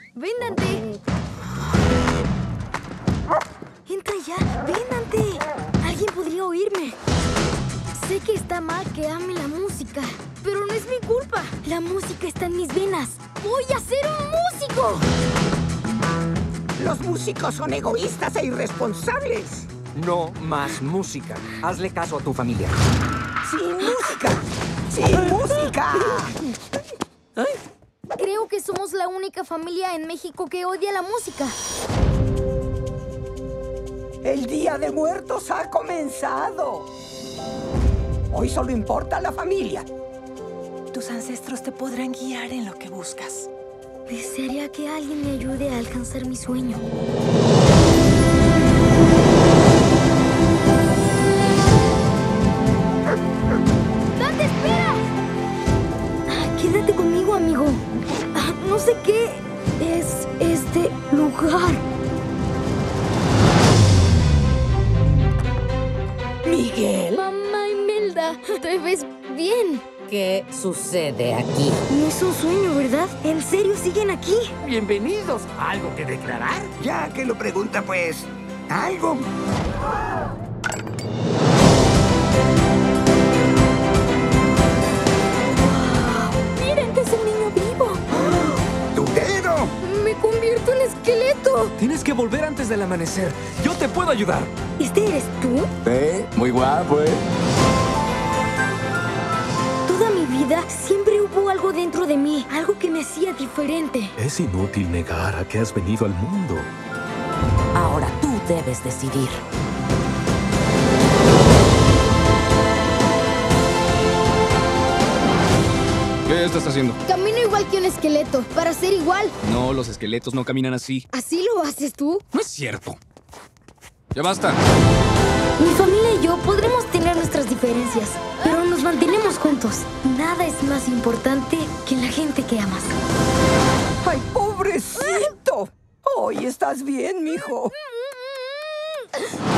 ¡Ven, Dante! ¡Entra ya! ¡Ven, Dante! Alguien podría oírme. Sé que está mal que ame la música, pero no es mi culpa. La música está en mis venas. ¡Voy a ser un músico! Los músicos son egoístas e irresponsables. No más música. Hazle caso a tu familia. ¡Sin música! ¡Sin música! Creo que somos la única familia en México que odia la música. El Día de Muertos ha comenzado. Hoy solo importa la familia. Tus ancestros te podrán guiar en lo que buscas. Desearía que alguien me ayude a alcanzar mi sueño. ¡Dante, espera! Quédate conmigo, amigo. No sé qué es este lugar. Miguel. Mamá Imelda, te ves bien. ¿Qué sucede aquí? No es un sueño, ¿verdad? ¿En serio siguen aquí? Bienvenidos. ¿Algo que declarar? Ya que lo pregunta, pues, algo. ¡Miren que es un niño vivo! ¡Tu dedo! ¡Me convierto en esqueleto! Tienes que volver antes del amanecer. Yo te puedo ayudar. ¿Este eres tú? Muy guapo, Toda mi vida siempre hubo algo dentro de mí, algo que me hacía diferente. Es inútil negar a que has venido al mundo. Ahora tú debes decidir. ¿Qué estás haciendo? Camino igual que un esqueleto, para ser igual. No, los esqueletos no caminan así. ¿Así lo haces tú? No es cierto. Ya basta. Mi familia y yo podremos tener nuestras diferencias, pero nos mantenemos juntos. Nada es más importante que la gente que amas. ¡Ay, pobrecito! Hoy estás bien, mijo.